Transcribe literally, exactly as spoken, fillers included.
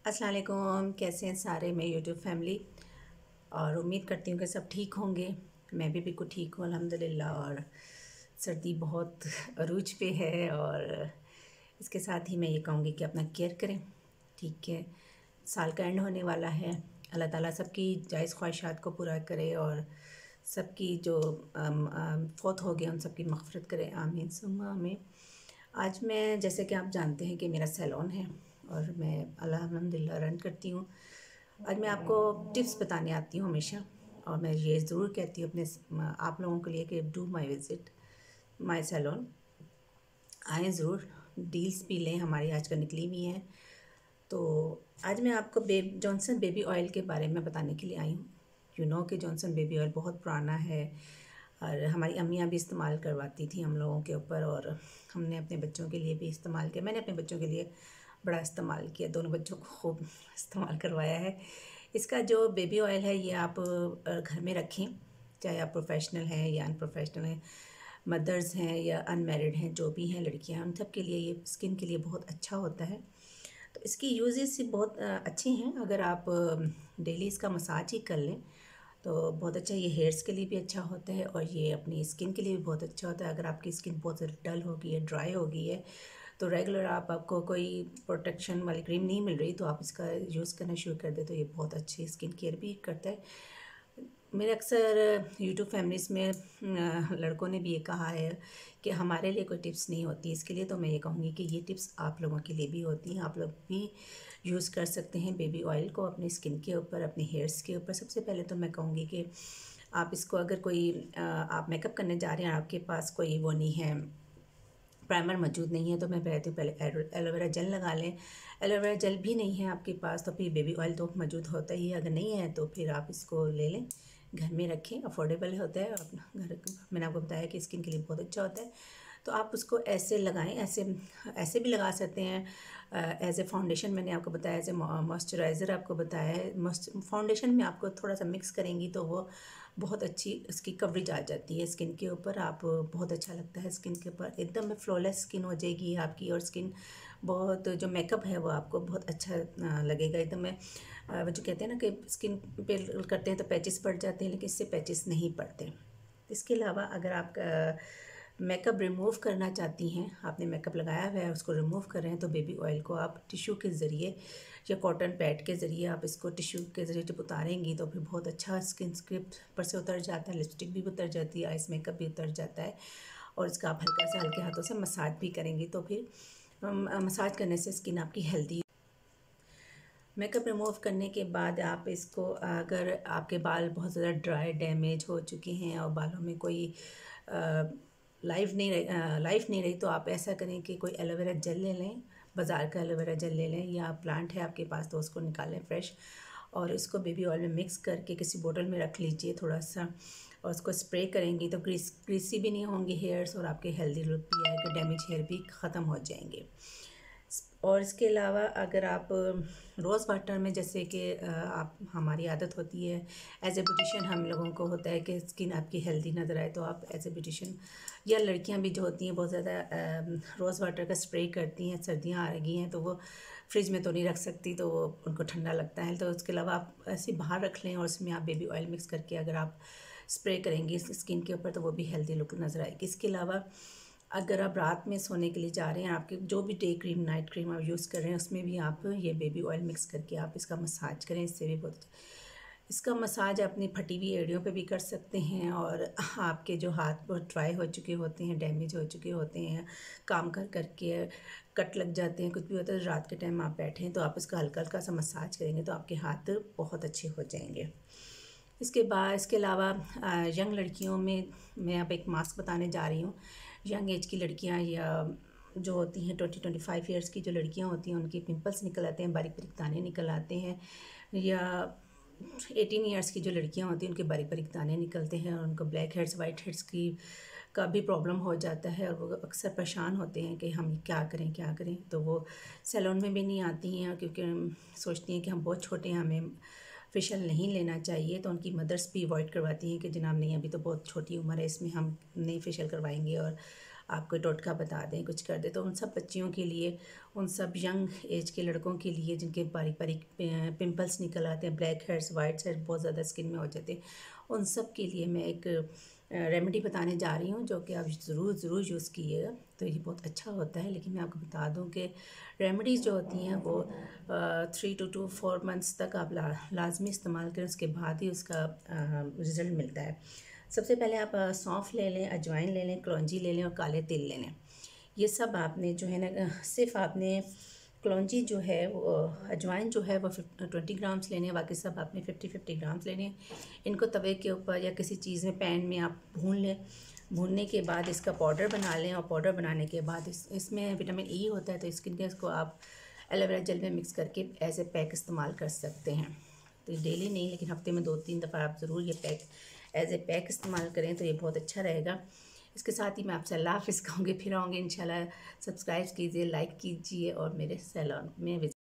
अस्सलाम वालेकुम, कैसे हैं सारे मेरी यूट्यूब फैमिली। और उम्मीद करती हूँ कि सब ठीक होंगे। मैं भी बिल्कुल ठीक हूँ अल्हम्दुलिल्लाह। और सर्दी बहुत अरूज पे है और इसके साथ ही मैं ये कहूँगी कि अपना केयर करें। ठीक है, साल का एंड होने वाला है। अल्लाह ताला सबकी जायज़ ख्वाहिशात को पूरा करे और सबकी जो अम, अम, फौत हो गए उन सबकी मग़फ़िरत करे, आमीन सुम्मा आमीन। आज मैं, जैसे कि आप जानते हैं कि मेरा सैलून है और मैं अल्हम्दुलिल्लाह रन करती हूँ। आज मैं आपको टिप्स बताने आती हूँ हमेशा, और मैं ये ज़रूर कहती हूँ अपने आप लोगों के लिए कि do my visit my salon, आएँ ज़रूर, डील्स भी लें, हमारी आजकल निकली हुई हैं। तो आज मैं आपको बे जॉनसन बेबी ऑयल के बारे में बताने के लिए आई हूँ। यू नो कि जॉनसन बेबी ऑयल बहुत पुराना है और हमारी अम्मियाँ भी इस्तेमाल करवाती थी हम लोगों के ऊपर, और हमने अपने बच्चों के लिए भी इस्तेमाल किया। मैंने अपने बच्चों के लिए बड़ा इस्तेमाल किया, दोनों बच्चों को खूब इस्तेमाल करवाया है। इसका जो बेबी ऑयल है ये आप घर में रखें, चाहे आप प्रोफेशनल हैं या अनप्रोफेशनल हैं, मदर्स हैं या अनमैरिड हैं, जो भी हैं लड़कियां, उन सब के लिए ये स्किन के लिए बहुत अच्छा होता है। तो इसकी यूजेस बहुत अच्छी हैं। अगर आप डेली इसका मसाज ही कर लें तो बहुत अच्छा। ये हेयर्स के लिए भी अच्छा होता है और ये अपनी स्किन के लिए भी बहुत अच्छा होता है। अगर आपकी स्किन बहुत ज़्यादा डल हो गई है, ड्राई हो गई है, तो रेगुलर आप आपको कोई प्रोटेक्शन वाली क्रीम नहीं मिल रही, तो आप इसका यूज़ करना शुरू कर दें तो ये बहुत अच्छी स्किन केयर भी करता है। मेरे अक्सर यूट्यूब फैमिलीज़ में लड़कों ने भी ये कहा है कि हमारे लिए कोई टिप्स नहीं होती इसके लिए, तो मैं ये कहूँगी कि ये टिप्स आप लोगों के लिए भी होती हैं। आप लोग भी यूज़ कर सकते हैं बेबी ऑयल को अपनी स्किन के ऊपर, अपने हेयर्स के ऊपर। सबसे पहले तो मैं कहूँगी कि आप इसको, अगर कोई आप मेकअप करने जा रहे हैं, आपके पास कोई वो नहीं है, प्राइमर मौजूद नहीं है, तो मैं कहती हूँ पहले एलोवेरा जेल लगा लें। एलोवेरा जेल भी नहीं है आपके पास तो फिर बेबी ऑयल तो मौजूद होता ही है। अगर नहीं है तो फिर आप इसको ले लें, घर में रखें, अफोर्डेबल होता है। घर, मैंने आपको बताया कि स्किन के लिए बहुत अच्छा होता है। तो आप उसको ऐसे लगाएं, ऐसे ऐसे भी लगा सकते हैं एज ए फाउंडेशन। मैंने आपको बताया एज ए मॉइस्चराइज़र आपको बताया है। फाउंडेशन में आपको थोड़ा सा मिक्स करेंगी तो वो बहुत अच्छी उसकी कवरेज आ जाती है स्किन के ऊपर। आप बहुत अच्छा लगता है स्किन के ऊपर, एकदम फ्लॉलेस स्किन हो जाएगी आपकी, और स्किन बहुत, जो मेकअप है वो आपको बहुत अच्छा लगेगा एकदम। में वो जो कहते हैं ना कि स्किन पे करते हैं तो पैचेस पड़ जाते हैं, लेकिन इससे पैचेस नहीं पड़ते। इसके अलावा अगर आप मेकअप रिमूव करना चाहती हैं, आपने मेकअप लगाया हुआ है उसको रिमूव कर रहे हैं, तो बेबी ऑयल को आप टिश्यू के ज़रिए या कॉटन पैड के ज़रिए आप इसको टिश्यू के ज़रिए जब उतारेंगी तो फिर बहुत अच्छा स्किन के पर से उतर जाता है, लिपस्टिक भी उतर जाती है, आइस मेकअप भी उतर जाता है। और इसका आप हल्का सा हल्के हाथों से मसाज भी करेंगी तो फिर मसाज करने से स्किन आपकी हेल्दी। मेकअप रिमूव करने के बाद आप इसको, अगर आपके बाल बहुत ज़्यादा ड्राई डैमेज हो चुके हैं और बालों में कोई लाइफ नहीं रही लाइफ नहीं रही तो आप ऐसा करें कि कोई एलोवेरा जेल ले लें, बाज़ार का एलोवेरा जेल ले लें, या प्लांट है आपके पास तो उसको निकालें फ्रेश, और इसको बेबी ऑयल में मिक्स करके किसी बोतल में रख लीजिए थोड़ा सा, और उसको स्प्रे करेंगी तो ग्रीस ग्रीसी भी नहीं होंगे हेयर्स, और आपके हेल्दी लुक भी आएगा, डैमेज हेयर भी ख़त्म हो जाएंगे। और इसके अलावा अगर आप रोज़ वाटर में, जैसे कि आप, हमारी आदत होती है एज ए ब्यूटिशियन, हम लोगों को होता है कि स्किन आपकी हेल्दी नज़र आए, तो आप एज ए ब्यूटिशियन या लड़कियां भी जो होती हैं बहुत ज़्यादा रोज़ वाटर का स्प्रे करती हैं। सर्दियां आ रही हैं तो वो फ्रिज में तो नहीं रख सकती, तो वो उनको ठंडा लगता है, तो उसके अलावा आप ऐसे बाहर रख लें और उसमें आप बेबी ऑयल मिक्स करके अगर आप स्प्रे करेंगी स्किन के ऊपर तो वो भी हेल्दी लुक नज़र आएगी। इसके अलावा अगर आप रात में सोने के लिए जा रहे हैं, आपके जो भी डे क्रीम नाइट क्रीम आप यूज़ कर रहे हैं उसमें भी आप ये बेबी ऑयल मिक्स करके आप इसका मसाज करें, इससे भी बहुत। इसका मसाज अपनी फटी हुई एड़ियों पे भी कर सकते हैं, और आपके जो हाथ बहुत ड्राई हो चुके होते हैं, डैमेज हो चुके होते हैं, काम कर करके कट लग जाते हैं, कुछ भी होता है, रात के टाइम आप बैठें तो आप इसका हल्का हल्का सा मसाज करेंगे तो आपके हाथ बहुत अच्छे हो जाएंगे। इसके बाद, इसके अलावा यंग लड़कियों में मैं अब एक मास्क बताने जा रही हूँ। यंग एज की लड़कियाँ या जो होती हैं ट्वेंटी ट्वेंटी फाइव ईयर्स की जो लड़कियाँ होती हैं, उनके पिंपल्स निकल आते हैं, बारीक बारीक दाने निकल आते हैं, या एटीन ईयर्स की जो लड़कियाँ होती हैं उनके बारीक बारीक दाने निकलते हैं, और उनको ब्लैक हेड्स वाइट हेड्स की का भी प्रॉब्लम हो जाता है, और वो अक्सर परेशान होते हैं कि हम क्या करें क्या करें, तो वो सैलून में भी नहीं आती हैं क्योंकि सोचती हैं कि हम बहुत छोटे हैं, हमें फेशियल नहीं लेना चाहिए, तो उनकी मदर्स भी अवॉइड करवाती हैं कि जनाब नहीं, अभी तो बहुत छोटी उम्र है, इसमें हम नहीं फेशियल करवाएंगे और आप कोई टोटका बता दें, कुछ कर दें। तो उन सब बच्चियों के लिए, उन सब यंग एज के लड़कों के लिए जिनके बारीक बारीक पिंपल्स निकल आते हैं, ब्लैक हेड्स, वाइट हेड्स बहुत ज़्यादा स्किन में हो जाते हैं, उन सब के लिए मैं एक रेमेडी बताने जा रही हूँ जो कि आप ज़रूर ज़रूर यूज़ कीजिएगा। तो ये बहुत अच्छा होता है। लेकिन मैं आपको बता दूँ कि रेमेडीज़ जो होती हैं वो three two two four months तक आप ला, लाजमी इस्तेमाल करें, उसके बाद ही उसका रिज़ल्ट मिलता है। सबसे पहले आप सौंफ ले लें, अजवाइन ले लें, कलौंजी ले लें और काले तिल ले लें। ये सब आपने जो है ना, सिर्फ आपने कलौंजी जो है वो, अजवाइन जो है वो ट्वेंटी ग्राम्स लेने हैं, बाकी सब आपने फिफ्टी फिफ्टी ग्राम्स लेने हैं। इनको तवे के ऊपर या किसी चीज़ में, पैन में आप भून लें। भूनने के बाद इसका पाउडर बना लें, और पाउडर बनाने के बाद इस इसमें विटामिन ई होता है, तो स्किन केयर को आप एलोवेरा जेल में मिक्स करके एज ए पैक इस्तेमाल कर सकते हैं। तो डेली नहीं, लेकिन हफ्ते में दो तीन दफ़ा आप ज़रूर ये पैक एज ए पैक इस्तेमाल करें, तो ये बहुत अच्छा रहेगा। इसके साथ ही मैं आपसे अल्लाह हाफ़िज़ कहूँगी। फिर आऊँगी इंशाल्लाह। सब्सक्राइब कीजिए, लाइक कीजिए और मेरे सैलून में